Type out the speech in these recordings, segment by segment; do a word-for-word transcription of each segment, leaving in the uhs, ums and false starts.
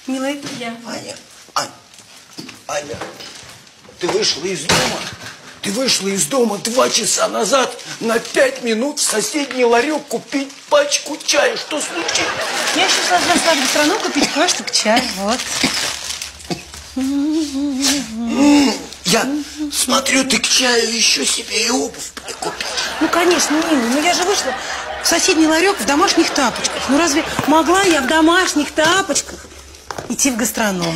Милая, я. Аня, Аня, Аня, ты вышла из дома? Ты вышла из дома два часа назад на пять минут в соседний ларек купить пачку чая. Что случилось? Я еще зашла в страну купить кое-что к чаю. Вот. Я смотрю, ты к чаю еще себе и обувь прикупила. Ну, конечно, милый. Но я же вышла в соседний ларек в домашних тапочках. Ну, разве могла я в домашних тапочках идти в гастроном?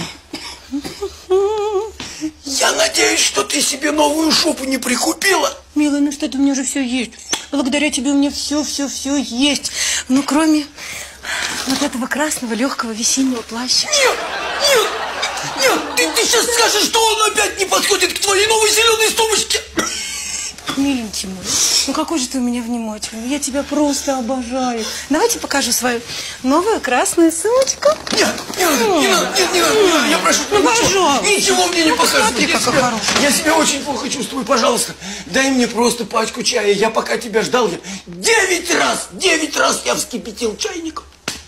Я надеюсь, что ты себе новую шубу не прикупила. Милый, ну что-то у меня уже все есть. Благодаря тебе у меня все-все-все есть. Ну, кроме вот этого красного легкого весеннего плаща. Нет, нет, нет, ты, ты сейчас скажешь, что он опять не подходит к твоей новой зеленой сумочке. Миленький мой, ну какой же ты у меня внимательный. Я тебя просто обожаю. Давайте покажу свою новую красную сумочку. Нет, не надо, не надо, нет, не надо, не надо. Я прошу, ну, пожалуйста. Ничего мне не покажешь. Смотри, я, какая себя, хорошая. я себя очень плохо чувствую, пожалуйста. Дай мне просто пачку чая. Я пока тебя ждал, я девять раз, девять раз я вскипятил чайник.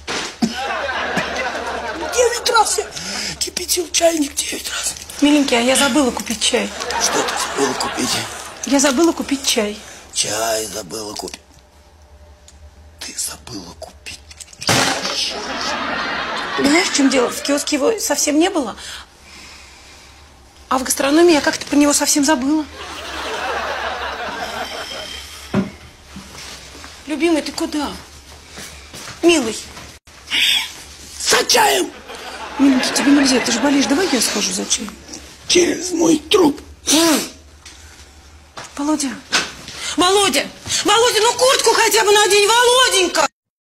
Девять раз я кипятил чайник, девять раз. Миленький, а я забыла купить чай. Что ты забыла купить? Я забыла купить чай. Чай забыла купить. Ты забыла купить чай. Понимаешь, в чем дело? В киоске его совсем не было. А в гастрономе я как-то про него совсем забыла. Любимый, ты куда? Милый. За чаем. Миленький, тебе нельзя, ты же болеешь. Давай я схожу за чаем. Через мой труп. Володя. Володя! Володя, ну куртку хотя бы надень, Володенька!